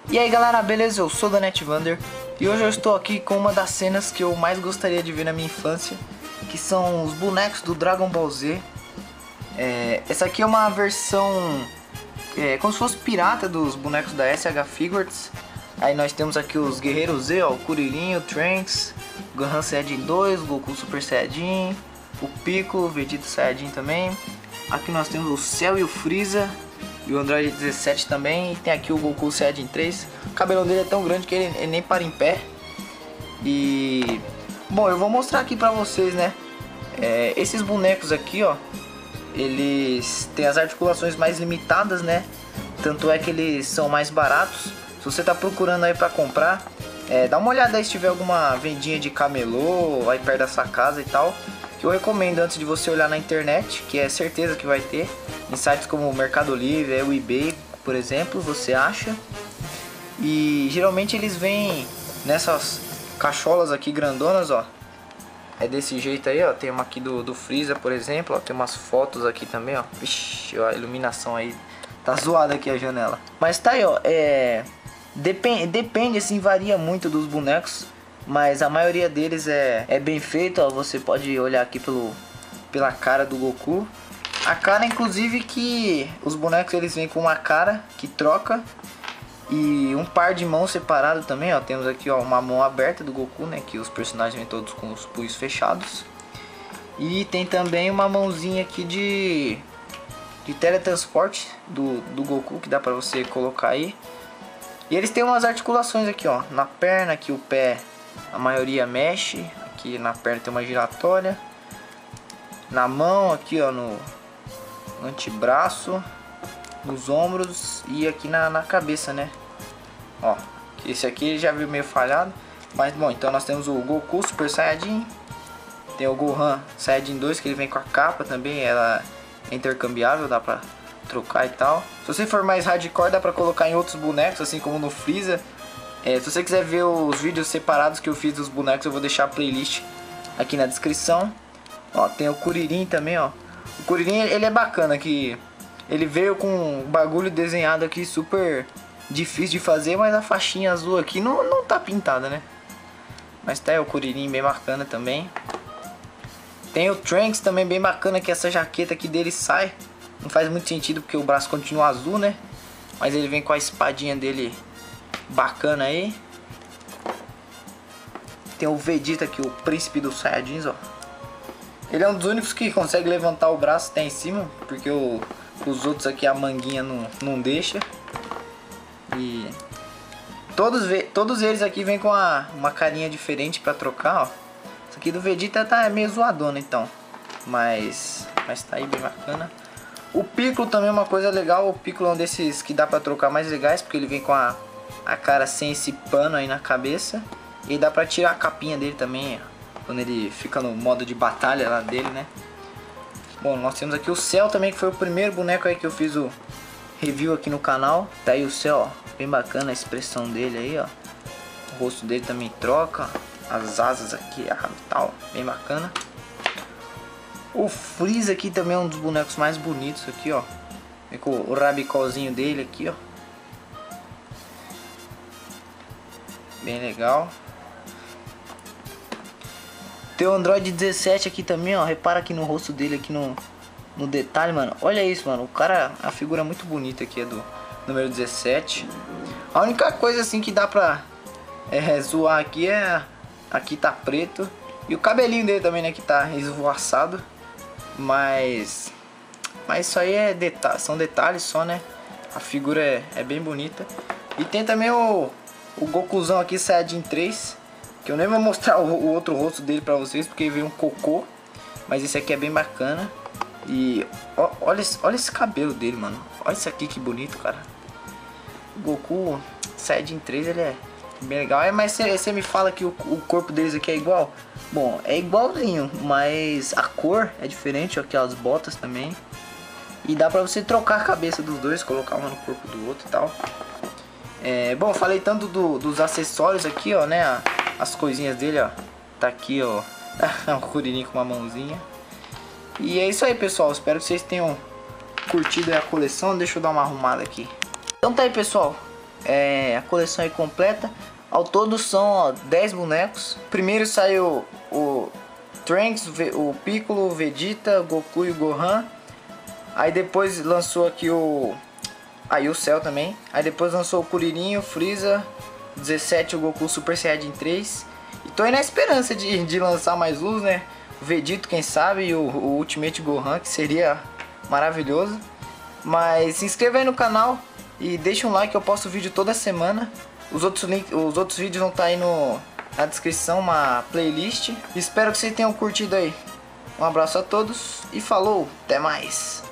E aí galera, beleza? Eu sou o Netvander e hoje eu estou aqui com uma das cenas que eu mais gostaria de ver na minha infância, que são os bonecos do Dragon Ball Z. Essa aqui é uma versão como se fosse pirata dos bonecos da SH Figures. Aí nós temos aqui os Guerreiros Z, ó, o Kuririn, o Trunks, o Gohan Saiyajin 2, o Goku Super Saiyajin, o Piccolo, o Vegeta Saiyajin também. Aqui nós temos o Cell e o Freeza e o Android 17 também. E tem aqui o Goku Saiyajin 3. O cabelo dele é tão grande que ele nem para em pé. E bom, eu vou mostrar aqui pra vocês, né? Esses bonecos aqui, ó, eles têm as articulações mais limitadas, né? Tanto é que eles são mais baratos. Se você tá procurando aí pra comprar, dá uma olhada aí se tiver alguma vendinha de camelô aí perto da sua casa e tal, que eu recomendo antes de você olhar na internet, que é certeza que vai ter. Em sites como o Mercado Livre, o eBay, por exemplo, você acha. E geralmente eles vêm nessas cacholas aqui grandonas, ó. É desse jeito aí, ó. Tem uma aqui do Freeza, por exemplo, ó. Tem umas fotos aqui também, ó. Vixe, ó, a iluminação aí tá zoada aqui a janela. Mas tá aí, ó. Depende, assim, varia muito dos bonecos, mas a maioria deles é bem feito, ó. Você pode olhar aqui pela cara do Goku. A cara, inclusive, que os bonecos eles vêm com uma cara que troca e um par de mãos separado também, ó. Temos aqui, ó, uma mão aberta do Goku, né, que os personagens vêm todos com os punhos fechados. E tem também uma mãozinha aqui de teletransporte do Goku, que dá pra você colocar aí. E eles têm umas articulações aqui, ó, na perna, aqui o pé a maioria mexe, aqui na perna tem uma giratória, na mão aqui, ó, no antebraço, nos ombros e aqui na cabeça, né? Ó, esse aqui já viu meio falhado, mas bom, então nós temos o Goku Super Saiyajin, tem o Gohan Saiyajin 2, que ele vem com a capa também, ela é intercambiável, dá pra trocar e tal. Se você for mais hardcore, dá pra colocar em outros bonecos, assim como no Freeza. Se você quiser ver os vídeos separados que eu fiz dos bonecos, eu vou deixar a playlist aqui na descrição. Ó, tem o Kuririn também, ó. O Kuririn, ele é bacana, que ele veio com um bagulho desenhado aqui super difícil de fazer, mas a faixinha azul aqui não tá pintada, né? Mas tá aí o Kuririn bem bacana também. Tem o Trunks também bem bacana, que essa jaqueta aqui dele sai. Não faz muito sentido porque o braço continua azul, né? Mas ele vem com a espadinha dele bacana aí. Tem o Vegeta aqui, o príncipe dos Saiyajins, ó. Ele é um dos únicos que consegue levantar o braço até em cima, porque os outros aqui a manguinha não deixa. E todos eles aqui vêm com uma carinha diferente pra trocar, ó. Esse aqui do Vegeta tá meio zoadona então, mas tá aí bem bacana. O Piccolo também é uma coisa legal. O Piccolo é um desses que dá pra trocar mais legais, porque ele vem com a cara sem esse pano aí na cabeça. E dá pra tirar a capinha dele também, ó, quando ele fica no modo de batalha lá dele, né? Bom, nós temos aqui o Cell também, que foi o primeiro boneco aí que eu fiz o review aqui no canal. Tá aí o Cell, ó, bem bacana a expressão dele aí, ó. O rosto dele também troca, as asas aqui, tal, bem bacana. O Freeza aqui também é um dos bonecos mais bonitos aqui, ó. Vem com o rabicolzinho dele aqui, ó. Bem legal. Tem o Android 17 aqui também, ó. Repara aqui no rosto dele, aqui no detalhe, mano. Olha isso, mano. O cara, a figura é muito bonita aqui, é do número 17. A única coisa assim que dá pra zoar aqui aqui tá preto. E o cabelinho dele também, né, que tá esvoaçado. Mas isso aí são detalhes só, né? A figura é bem bonita. E tem também o Gokuzão aqui, Saiyajin 3. Que eu nem vou mostrar o outro rosto dele pra vocês, porque veio um cocô. Mas esse aqui é bem bacana. E olha esse cabelo dele, mano. Olha isso aqui que bonito, cara. O Goku Saiyajin 3, ele é bem legal. Mas você me fala que o corpo deles aqui é igual? Bom, é igualzinho, mas a cor é diferente. Ó, aqui as botas também. E dá pra você trocar a cabeça dos dois, colocar uma no corpo do outro e tal. Bom, eu falei tanto dos acessórios aqui, ó, né? As coisinhas dele, ó. Tá aqui, ó. Um Kuririn com uma mãozinha. E é isso aí, pessoal. Espero que vocês tenham curtido a coleção. Deixa eu dar uma arrumada aqui. Então tá aí, pessoal. a coleção aí completa. Ao todo são, ó, 10 bonecos. Primeiro saiu o Trunks, o Piccolo, o Vegeta, o Goku e o Gohan. Aí depois lançou aqui o Cell também. Aí depois lançou o Kuririn, o Freeza, 17 o Goku Super Saiyajin 3. E tô aí na esperança de lançar mais luz, né? O Vegeta, quem sabe, e o Ultimate Gohan, que seria maravilhoso. Mas se inscreva aí no canal e deixa um like, eu posto vídeo toda semana. Os outros vídeos vão estar aí na descrição, uma playlist. Espero que vocês tenham curtido aí. Um abraço a todos e falou, até mais!